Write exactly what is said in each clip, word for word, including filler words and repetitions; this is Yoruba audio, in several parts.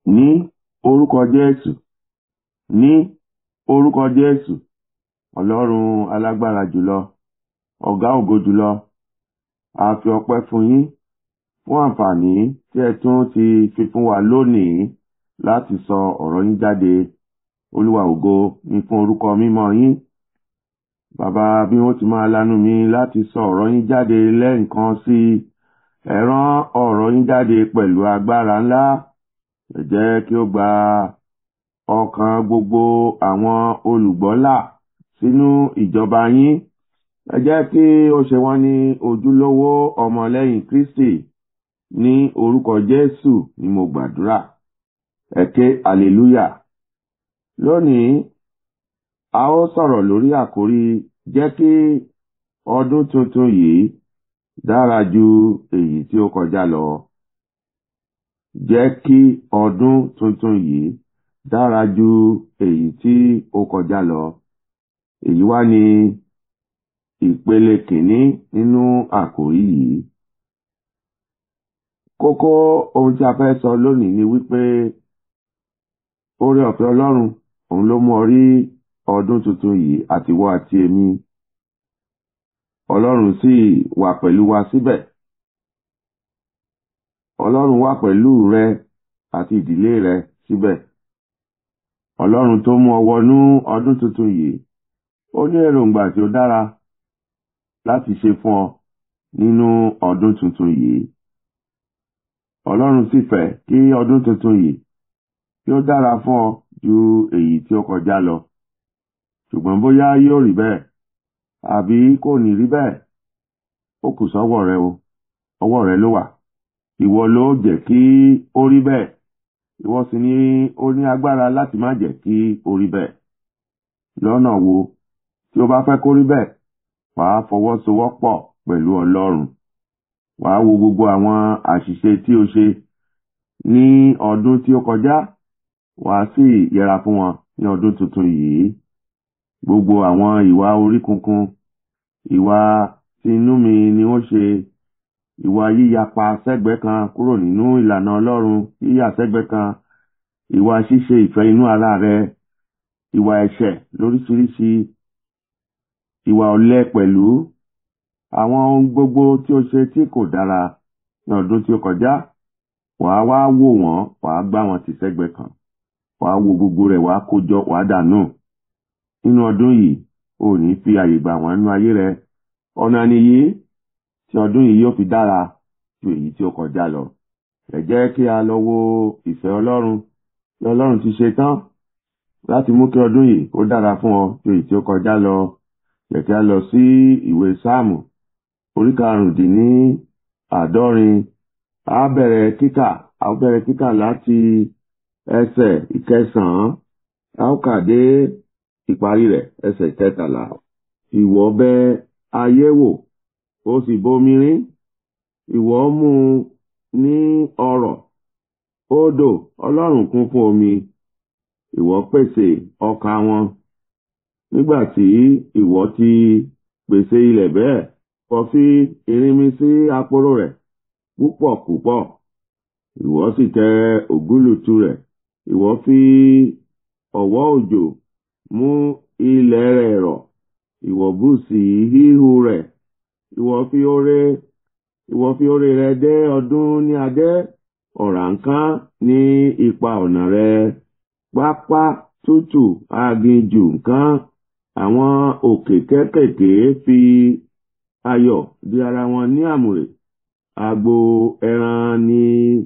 ní orúkọ Jésù, ní orúkọ Jésù. Ọlọ́run alágbára jùlọ, ọ̀gá ògo jùlọ, a fi ọpẹ́ fún yín fún àǹfààní tí ẹ tún ti fi fún wa lónìí láti sọ ọ̀rọ̀ yín jáde. Olúwa ògo ni fún orúkọ mímọ́ yín. Bàbá, bí wọ́n ti máa lanu mi láti sọ ọ̀rọ̀ yín jáde lẹ́ẹ̀kan sí ẹ rán ọ̀rọ̀ yín jáde pẹ̀lú agbára ńlá. Ẹ jẹ́ kí ó gba ọkàn gbogbo àwọn olùgbọ́là sínú ìjọba yín. Ẹ jẹ́ kí ó ṣe wọ́n ní ojúlówó ọmọlẹ́yìn Kristi. Ní orúkọ Jésù ni mo gbàdúrà. Ẹ ké hallelujah. Lónìí, a ó sọ̀rọ̀ lórí àkórí jẹ́ kí ọdún tuntun yìí dára ju èyí tí ó kọjá lọ. Jẹ́ kí ọdún tuntun yìí dára ju èyí tí ó kọjá lọ. Èyí wá ní ìpele kìíní nínú àkórí yìí. Kókó ohun tí a fẹ́ sọ lónìí ni wípé oore ọ̀fẹ́ Ọlọ́run òun ló mú ọ rí ọdún tuntun yìí àtiwọ́ àti èmi. Ọlọ́run sì wà pẹ̀lú wa síbẹ̀. Ọlọ́run wà pẹ̀lú rẹ àti ìdílé rẹ síbẹ̀. Ọlọ́run tó mú ọ wọnú ọdún tuntun yìí, ó ní èròǹgbà tí ó dára láti ṣe fún ọ nínú ọdún tuntun yìí. Ọlọ́run sì fẹ́ kí ọdún tuntun yìí kí ó dára fún ọ ju èyí tí ó kọjá lọ. Ṣùgbọ́n bóyá yóò rí bẹ́ẹ̀ àbí kò ní rí bẹ́ẹ̀, ó kù sọ́wọ́ rẹ o. Ọwọ́ rẹ ló wà. Ìwọ ló jẹ́ kí ó rí bẹ́ẹ̀. Ìwọ sì ni ó ní agbára láti má jẹ́ kí ó rí bẹ́ẹ̀. Lọ́nà wo? Tí o bá fẹ́ kó rí bẹ́ẹ̀, wàá fọwọ́sowọ́pọ̀ pẹ̀lú Ọlọ́run. Wàá wo gbogbo àwọn àṣìṣe tí o ṣe ní ọdún tí ó kọjá, wàá sì yẹra fún wọn ní ọdún tuntun yìí. Gbogbo àwọn ìwà orí kunkun, ìwà tí inú mi ni ó ṣe, ìwà yíyapa sẹ́gbẹ́ kan kúrò nínú ìlànà Ọlọ́run, yíyà sẹ́gbẹ́ kan, ìwà ṣíṣe ìfẹ́ inú ara rẹ, ìwà ẹ̀ṣẹ̀ lóríṣiríṣi, ìwà ọ̀lẹ pẹ̀lú, àwọn ohun gbogbo tí ó ṣe tí kò dára ní ọdún tí ó kọjá, wàá wá wò wọ́n, wàá gbá wọn tì sẹ́gbẹ́ kan, wàá wo gbogbo rẹ̀, wàá kójọ, wàá dànù. Nínú ọdún yìí, ò ní fi àyè gbà wọ́n nínú ayé rẹ. Ọ̀nà nìyí tí ọdún yìí yóò fi dára ju èyí tí ó kọjá lọ. Ẹ jẹ́ kí a lọ wo ìfẹ́ Ọlọ́run tí Ọlọ́run ti ṣe tán láti mú kí ọdún yìí ó dára fún ọ ju èyí tí ó kọjá lọ. Jẹ́ kí a lọ sí ìwé Sáàmù orí karùndínní àádọ́rin. A bẹ̀rẹ̀ kíkà, a bẹ̀rẹ̀ kíkà láti ẹsẹ̀ ìkẹsàn-án. A ó kà dé ìparí rẹ̀, ẹsẹ̀ kẹtàlá. Ìwọ bẹ̀ ayé wò, ó sì bomi rín. Ìwọ mú ní ọrọ̀. Odò Ọlọ́run kún fún omi. Ìwọ pèsè ọkà wọn. Nígbà tí ìwọ ti pèsè ilẹ̀ bẹ́ẹ̀, kọ fi irinmi sí àpòrò rẹ̀ púpọ̀ púpọ̀. Ìwọ sì tẹ ògúlùtù rẹ̀. Ìwọ fi ọ̀wọ́ òjò mú ilẹ̀ rẹ̀ rọ̀. Ìwọ bù sí híhù rẹ̀. Ìwọ fi oore, ìwọ fi oore rẹ̀ dé ọdún ní adé. Ọ̀ràǹkán ní ipa ọ̀nà rẹ̀. Pápá tútù aginjù nǹkan. Àwọn òkè kékèké fi ayọ̀ di ara wọn ní àmùrè. Agbo ẹran ni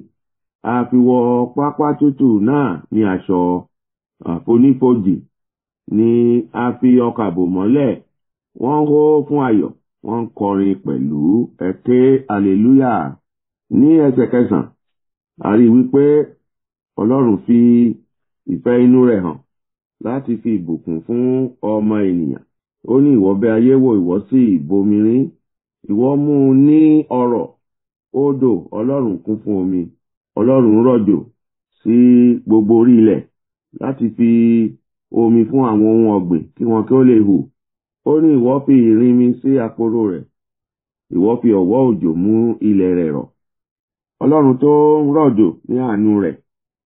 a fi wọ pápá tútù náà ní aṣọ. Àfonífojì ni a fi ọkà bò mọ́lẹ̀. Wọ́n hó fún ayọ̀, wọ́n kọrin pẹ̀lú. Ẹ ké hallelujah. Ní ẹsẹ̀ kẹsàn-án, a rí wípé Ọlọ́run fi ìfẹ́ inú rẹ̀ hàn láti fi ìbùkún fún ọmọ ènìyàn. Ó ní ìwọ bẹ̀ ayé wò, ìwọ sì bomi rín. Ìwọ mú ní ọrọ̀. Odò Ọlọ́run kún fún omi. Ọlọ́run rọ̀jò sí gbogbo orí ilẹ̀ láti fi omi fún àwọn ohun ọ̀gbìn kí wọn kí ó lè hù. Ó ní ìwọ fi irinmi sí àpòrò rẹ̀. Ìwọ fi ọ̀wọ́ òjò mú ilẹ̀ rẹ̀ rọ̀. Ọlọ́run tó ń rọ̀jò ní àánú rẹ̀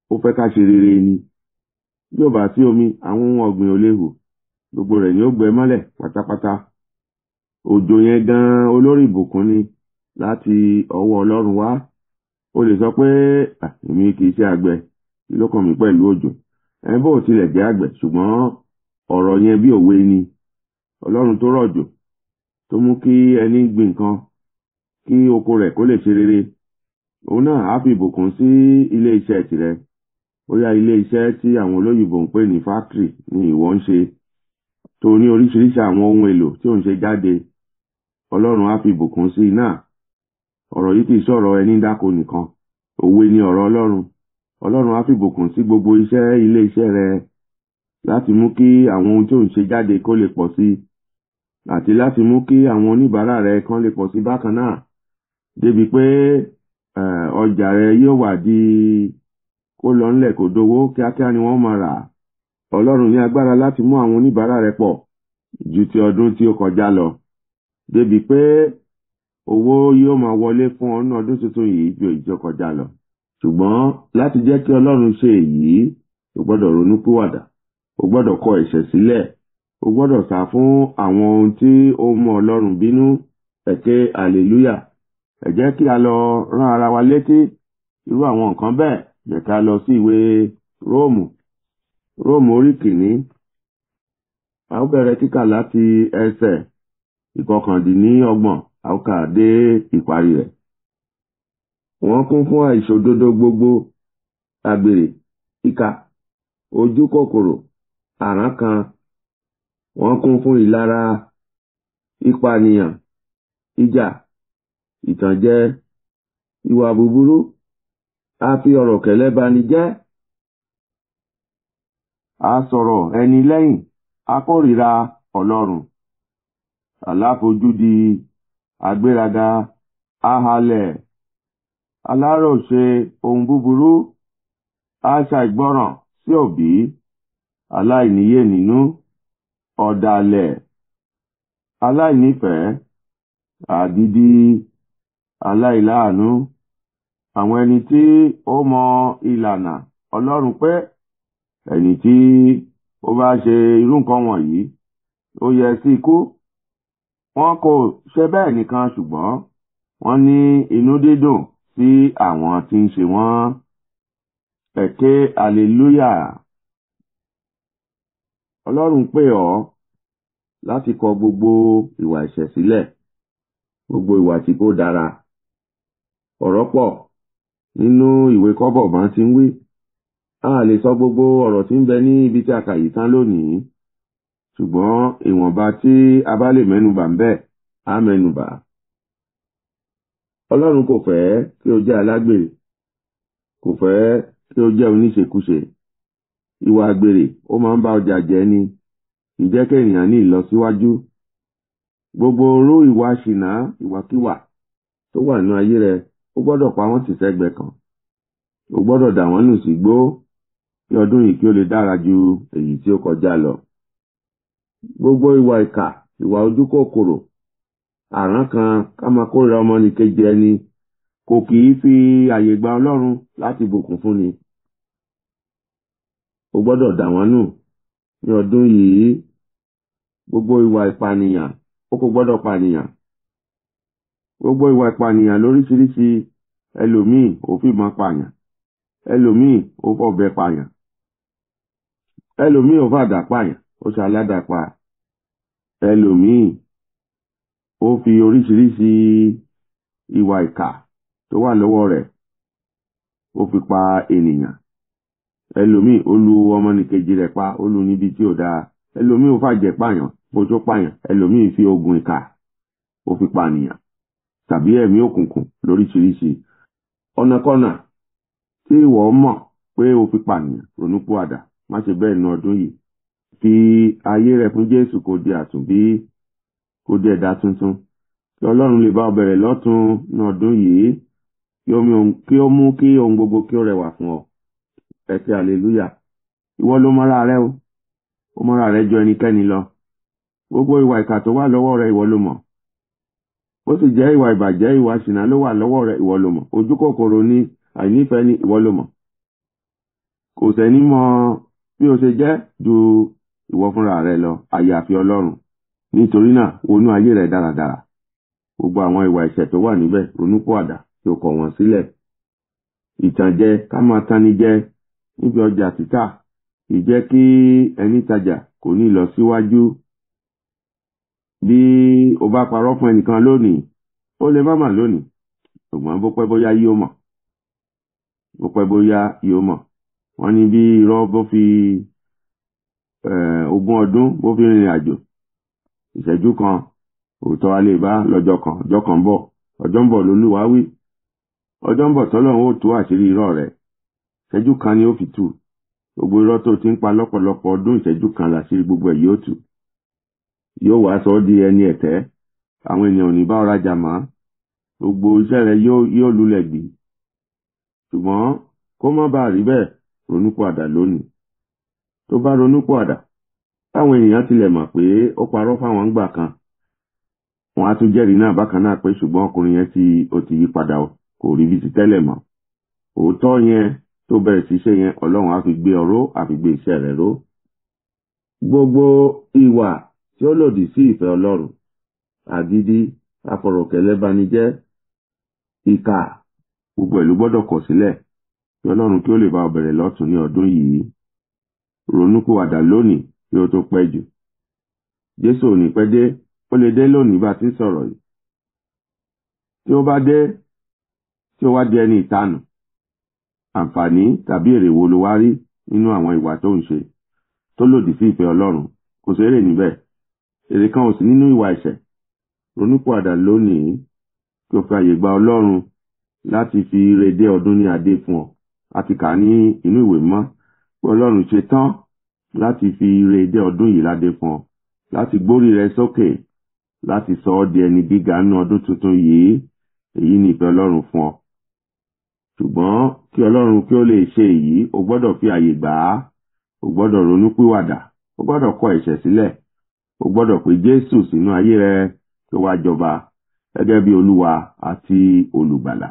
ó fẹ́ ká ṣe rere ni. Bí ó bá sí omi, àwọn ohun ọ̀gbìn ò lè hù, gbogbo rẹ̀ ni ó gbẹ mọ́lẹ̀ pátápátá. Òjò yẹn gan olórí ìbùkún ni láti ọwọ́ Ọlọ́run wá. O lè sọ pé èmi kì í ṣe àgbẹ̀, kí ló kàn mí pẹ̀lú òjò. Ẹ bó tilẹ̀ jẹ́ àgbẹ̀, ṣùgbọ́n ọ̀rọ̀ yẹn bí òwe ni. Ọlọ́run tó rọ̀jò, tó mú kí ẹni gbìn nǹkan, kí oko rẹ̀ kó lè ṣe rere, òun náà á fi ìbùkún sí ilé iṣẹ́ tirẹ̀. Bóyá ilé iṣẹ́ tí àwọn olóyìnbó ń pè ní factory ni ìwọ ń ṣe, tó ní oríṣiríṣi àwọn ohun èlò tí ò ń ṣe jáde, Ọlọ́run á fi ìbùkún sí náà. Ọ̀rọ̀ yìí kìí sọ̀rọ̀ ẹni dáko nìkan, òwe ni ọ̀rọ̀ Ọlọ́run. Ọlọ́run á fi ìbùkún sí gbogbo iṣẹ́ ilé iṣẹ́ rẹ láti mú kí àwọn ohun tí ò ń ṣe jáde kó lè pọ̀ sí, àti láti mú kí àwọn oníbàárà rẹ kan lè pọ̀ sí bákan náà, débi pé ọjà rẹ yóò wà di kó lọ ńlẹ̀ kó dowó, kíákíá ni wọ́n máa rà. Ọlọ́run ní agbára láti mú àwọn oníbàárà rẹ pọ̀ ju ti ọdún tí ó kọjá lọ, débi pé owó yóò máa wọlé fún ọ ní ọdún tuntun yìí ju èyí tí ó kọjá lọ. Ṣùgbọ́n láti jẹ́ kí Ọlọ́run ṣe èyí, o gbọ́dọ̀ ronú pìwàdà, o gbọ́dọ̀ kọ ẹ̀ṣẹ̀ sílẹ̀, o gbọ́dọ̀ sá fún àwọn ohun tí ó mú Ọlọ́run bínú. Ẹ ké hallelujah. Ẹ jẹ́ kí a lọ rán ara wa létí irú àwọn nǹkan bẹ́ẹ̀. Jẹ́ ká lọ sí ìwé Róòmù, Róòmù orí kìíní. A ó bẹ̀rẹ̀ kíkà láti ẹsẹ̀ ìkọkàndínlọ́gbọ̀n, a ó kà dé ìparí rẹ̀. Wọ́n kún fún àìṣòdodo gbogbo, àgbèrè, ìkà, ojú kòkòrò, àrankàn. Wọ́n kún fún ìlara, ìpànìyàn, ìjà, ìtànjẹ, ìwà búburú, a fi ọ̀rọ̀ kẹ̀lẹ́ bani jẹ́, a sọ̀rọ̀ ẹni lẹ́yìn, a kórìíra Ọlọ́run, aláfojúdi, agbéraga, ahalẹ̀, aláròṣe ohun búburú, aṣàìgbọràn sí òbí, aláìníyè nínú, ọ̀dàlẹ̀, aláìnífẹ̀ẹ́, àdídí, aláìláàánú, àwọn ẹni tí ó mọ ìlànà Ọlọ́run pé ẹni tí ó bá ṣe irú nǹkan wọ̀nyí ó yẹ sí ikú. Wọn kò ṣe bẹ́ẹ̀ nìkan, ṣùgbọ́n wọ́n ní inú dídùn sí àwọn tí ń ṣe wọ́n. Ẹ ké hallelujah. Ọlọ́run pè ọ́ láti kọ gbogbo ìwà ẹ̀ṣẹ̀ sílẹ̀, gbogbo ìwà tí kò dára. Ọ̀rọ̀ pọ̀ nínú ìwé kọ́bọ̀ bá ti ń wí. A lè sọ gbogbo ọ̀rọ̀ tí ń bẹ ní ibi tí a kà yìí tán lónìí, ṣùgbọ́n ìwọ̀nba tí a bá lè mẹ́nubà ń bẹ, á mẹ́nubà. Ọlọ́run kò fẹ́ kí o jẹ́ alágbèrè, kò fẹ́ kí o jẹ́ oníṣekúṣe. Ìwà àgbèrè ó máa ń bá ọjà jẹ́ ni, kì í jẹ́ kí ènìyàn ní ìlọsíwájú. Gbogbo orú ìwà ṣìnà, ìwàkíwà tó wà nínú ayé rẹ, ó gbọ́dọ̀ pa wọ́n tì sẹ́gbẹ̀ẹ́ kan. Ó gbọ́dọ̀ dà wọ́n nù sígbó kí ọdún yìí kí ó lè dára ju èyí tí ó kọjá lọ. Gbogbo ìwà ìkà, ìwà ojú kòkòrò, àrankàn, ká máa kórìíra ọmọnìkejì ẹni, kò kì í fi àyè gba Ọlọ́run láti bùkún fún ni. Ó gbọ́dọ̀ dà wọ́n nù ní ọdún yìí. Gbogbo ìwà ìpànìyàn, ó kò gbọ́dọ̀ pànìyàn. Gbogbo ìwà ìpànìyàn lóríṣiríṣi, ẹlòmíì ó fìbọn pààyàn, ẹlòmíì ó fọ̀bẹ pààyàn, ẹlòmíì ó fàdà pààyàn, ó ṣe aládàpá, ẹlòmíì ó fi oríṣiríṣi ìwà ìkà tó wà lọ́wọ́ rẹ̀ ó fi pa ènìyàn. Ẹlòmíì ó lu ọmọnìkejì rẹ̀ pa, ó lu níbi tí ò dáa. Ẹlòmíì ó fàjẹ́ pààyàn, bójó pààyàn. Ẹlòmíì fi ogun ìkà ó fi pànìyàn, tàbí ẹ̀mí òkùnkùn lóríṣiríṣi. Ọ̀nàkọ́nà tí ìwọ mọ̀ pé o fi pànìyàn, ronúpìwàdà, má ṣe bẹ́ẹ̀ ní ọdún yìí. Fi ayé rẹ fún Jésù kó di àtúnbí, kó di ẹ̀dá tuntun. Kí Ọlọ́run lè bá ọ bẹ̀rẹ̀ lọ́tun ní ọdún yìí, kí ó mú kí ohun gbogbo kí ó rẹwà fún ọ. Ẹ ké hallelujah. Ìwọ ló mọ́ra rẹ o, ó mọ́ra rẹ jọ ẹnikẹ́ni lọ. Gbogbo ìwà ìkà tó wà lọ́wọ́ rẹ ìwọ ló mọ̀. Bó sì jẹ́ ìwà ìbàjẹ́, ìwà ṣìnà ló wà lọ́wọ́ rẹ ìwọ ló mọ̀. Ojú kòkòrò ni, àìnífẹ̀ẹ́ ni ìwọ ló mọ̀. kò sẹ́ni mọ̀ bí o ṣe jẹ́ ju ìwọ fúnra rẹ lọ àyàfi Ọlọ́run. Nítorí náà wọnú ayé rẹ dáradára. Gbogbo àwọn ìwà ẹ̀ṣẹ̀ tó wà níbẹ̀ ronúpìwàdà kí o kọ̀ wọ́n sílẹ̀. Ìtànjẹ, ká máa tani jẹ níbi ọjà títà, ìjẹ́ kí ẹni tajà kò ní lọ síwájú. Bí o bá parọ́ fún ẹnìkan lónìí, ó lè má mà lónìí, ṣùgbọ́n bó pẹ́ bóyá yóò mọ̀. Bó pẹ́ bóyá yóò mọ̀. Wọ́n ní bí irọ́ bó fi ogún ọdún bó fi rìnrìn àjò. Ìṣẹ́jú kan òótọ́ a lè bá lọ́jọ́ kan, ọjọ́ kan bọ̀, ọjọ́ ń bọ̀ lólúwa wí. Ọjọ́ ń bọ̀ tọ́lọ́run ó tú àṣírí irọ́ rẹ̀. Ìṣẹ́jú kan ni ó fi tú. Gbogbo irọ́ tó ti ń pa lọ́pọ̀lọpọ̀ ọdún, ìṣẹ́jú kan làṣírí gbogbo ẹ̀ yóò tú. Yóò wá sọ ọ́ di ẹni ẹ̀tẹ́. Àwọn ènìyàn ò ní bá ọ rajà mọ́. Gbogbo iṣẹ́ rẹ̀ yóò lulẹ̀ gbì. Ṣùgbọ́n kó má bàa rí bẹ́ẹ̀, ronúpìwàdà lónìí. Tó bá ronúpìwàdà, táwọn ènìyàn tilẹ̀ mọ̀ pé ó parọ́ fáwọn ńgbà kan, wọ́n á tún jẹ́rìí náà bákan náà pé ṣùgbọ́n ọkùnrin yẹn tí ó ti yí padà kò rí bí ti tẹ́lẹ̀ mọ́. Òótọ́ yẹn tó bẹ̀rẹ̀ sí ṣe yẹn, Ọlọ́run á fi gbé ọ̀rọ̀, á fi gbé iṣẹ́ rẹ̀ ró. Gbogbo ìwà tí ó lòdì sí ìfẹ́ Ọlọ́run, àgídí, afọ̀rọ̀kẹ́lẹ́banijẹ́, ìkà, gbogbo ìlú gbọ́dọ̀ kọ̀ sílẹ̀ kí Ọlọ́run kí ó lè bá ọ bẹ̀rẹ̀ lọ́tùn ní ọdún yìí. Ronúpìwàdà lónìí kí ó tó pẹ́ jù. Jésù ò ní pẹ́ dé, ó lè dé lónìí bá ti ń sọ̀rọ̀ yìí. Tí ó bá dé, tí ó wá di ẹni ìtanù, àǹfààní tàbí èrè wo ló wá rí nínú àwọn ìwà tó ń ṣe tó lòdì sí ìfẹ́ Ọlọ́run? Kò sí èrè níbẹ̀. Èrè kan ò sí nínú ìwà ẹ̀ṣẹ̀. Ronúpìwàdà lónìí kí o fi àyè gba Ọlọ́run láti fi ire dé ọdún ní adé fún ọ. A ti kà ní inú ìwé mọ́ pé Ọlọ́run ṣe tán láti fi ire dé ọdún yìí ládé fún ọ, láti gbórí rẹ sókè, láti sọ ọ́ di ẹni gíga nínú ọdún tuntun yìí. Èyí ni ìfẹ́ Ọlọ́run fún ọ. Ṣùgbọ́n kí Ọlọ́run kí ó lè ṣe èyí, o gbọ́dọ̀ fi àyè gbà á. O gbọ́dọ̀ ronúpìwàdà. O gbọ́dọ̀ kọ̀ ẹ̀ṣẹ̀ sílẹ̀. O gbọ́dọ̀ pè Jésù sínú ayé rẹ kí ó wá jọba gẹ́gẹ́ bí Olúwa àti Olùgbàlà.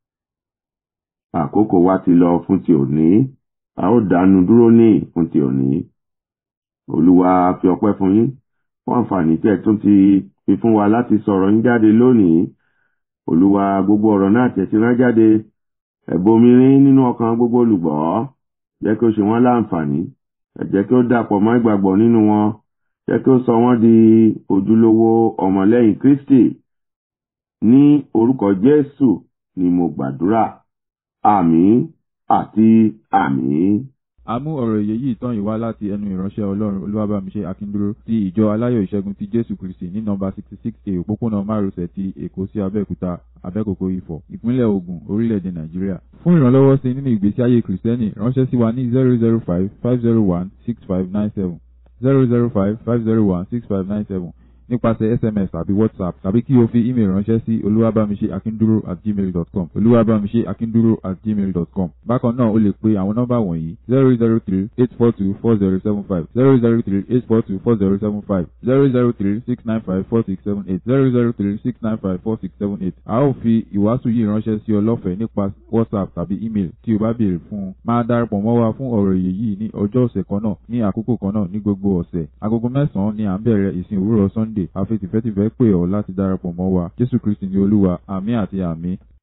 Àkókò wa ti lọ fún ti òní. A ó dánu dúró ní fún ti òní. Olúwa fi ọpẹ́ fún yín fún àǹfààní tí ẹ tún ti fi fún wa láti sọ̀rọ̀ yín jáde lónìí. Olúwa, gbogbo ọ̀rọ̀ náà tẹ́ ti rán jáde, ẹ bomirin nínú ọkàn gbogbo olùgbọ́. Jẹ́ kí ó ṣe wọ́n láǹfààní. Ẹ jẹ́ kí ó dàpọ̀ mọ́ ìgbàgbọ́ nínú wọn. Jẹ́ kí ó sọ wọ́n di ojúlówó ọmọlẹ́yìn Kristi. Ní orúkọ Jésù ni mo gbàdúrà. Àmín àti àmín. A mú ọ̀rọ̀ ìyè yìí tán yìí wá láti ẹnu ìránṣẹ́ Ọlọ́run Olúwabámiṣé Akíndúró ti ìjọ Aláyọ̀ Ìṣẹ́gun ti Jésù Kristi ní nọ́mbà sixty six A òpópónà márosẹ̀ ti Èkó sí Abẹ́òkúta, Abẹ́kòkó Ifọ̀, ìpínlẹ̀ Ògùn, orílẹ̀-èdè Nàìjíríà. Fún ìrànlọ́wọ́ sí nínú ìgbésí ayé Kristẹni, ránṣẹ́ sí wa ní zero zero five five zero one six five nine seven zero zero five five zero one six five nine seven nípasẹ̀ S M S tàbí WhatsApp, tàbí kí o fi email ránṣẹ́ sí oluwabamiseakinduro at gmail dot com oluwabamiseakinduro at gmail dot com. Bákan náà o lè pe àwọn nọ́mbà wọ̀nyí zero zero three eight four two four zero seven five zero zero three eight four two four zero seven five zero zero three six nine five four six seven eight zero zero three six nine five four six seven eight. A ó fi ìwàásù yìí ránṣẹ́ sí ọ lọ́fẹ̀ẹ́ nípa WhatsApp tàbí email tí o bá béèrè fún un. Máa darapọ̀ mọ́ wa fún ọ̀rọ̀ ìyè yìí ní ọjọ́ ọ̀sẹ̀ kan náà ní àkókò kan náà ní gbogbo ọ̀sẹ̀. Agogo mẹ́sàn-án ni à ń bẹ̀rẹ̀ ìsìn òwúrọ̀ Sunday. A fi tìfẹ́tìfẹ́ pè ọ́ láti darapọ̀ mọ́ wa. Jésù Kristi ni Olúwa. Àmín àti àmín.